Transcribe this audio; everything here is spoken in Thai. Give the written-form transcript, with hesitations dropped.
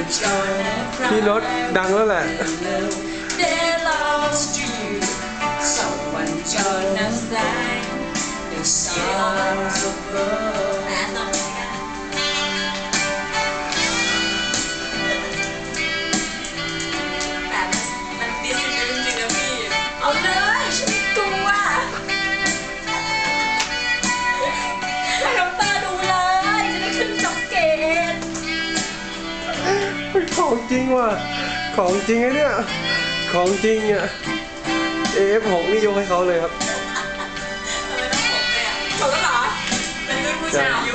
พี่รถดังแล้วแหละ They lost you. Someone join us line. The songs of love. มันดิสกันจริงๆนะพี่เอาเลยฉันกลัวให้น้ำตาดูเลยจะได้ขึ้นจ็อกเกตของจริงว่ะของจริงไอ้เนี่ยของจริงอ่ะ AF6 นี่ยกให้เขาเลยครับทำไมต้องผมเนี่ยจบแล้วเหรอเป็นรุ่นผู้ชายอายุ